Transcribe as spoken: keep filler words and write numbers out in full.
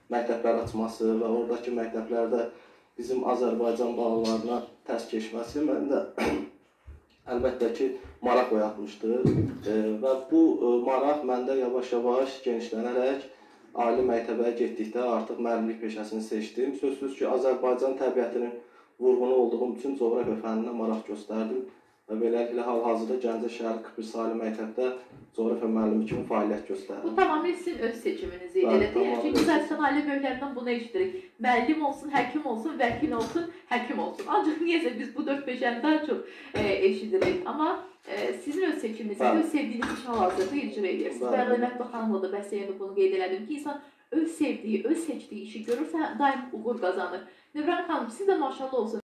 məktəblər açması və oradakı məktəblərdə bizim Azərbaycan balalarına tərs keçməsi məndə əlbəttə ki, maraq oyatmışdır və bu maraq məndə yavaş-yavaş genişlənərək ali məktəbə getdikdə artıq müəllimlik peşəsini seçdim. Sözsüz ki, Azərbaycan təbiətinin vurğunu olduğum üçün coğrafiya fənninə maraq göstərdim və beləliklə hal-hazırda Gəncə şəhər kırk bir saylı məktəbdə coğrafiya müəllimi kimi fəaliyyət göstərirəm. Bu tamamilə sizin öz seçiminiz idi, elə deyil? Çünki Azərbaycan ailə böyüklərindən bunu eşidirik. Müəllim olsun, həkim olsun, vəkil olsun, həkim olsun. Ancaq niyəsə biz bu dörd peşəni daha çox eşidirik. Amma sizin öz seçiminiz, öz sevdiyiniz iş hal-hazırda icra edirsiniz. Və Məhbə xanımla da bəsləyəndə bunu qeyd elədim ki, insan öz sevdiyi, öz seçdiyi işi görürsə, daim uğur qazanır. Növran xanım, siz də maşallah olsun.